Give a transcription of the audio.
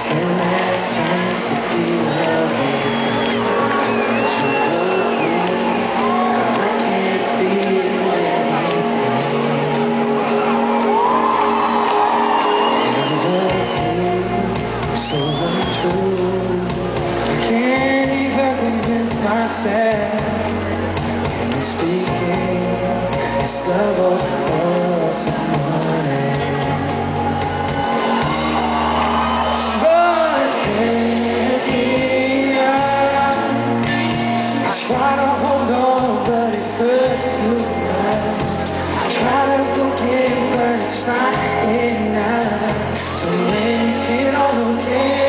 the last chance to feel again. But you broke me, now I can't feel anything. And I love you, I'm so untrue. I can't even convince myself. And I'm speaking, it's love was for someone else. Try to hold on, but it hurts too much. I try to forget, but it's not enough to make it all okay.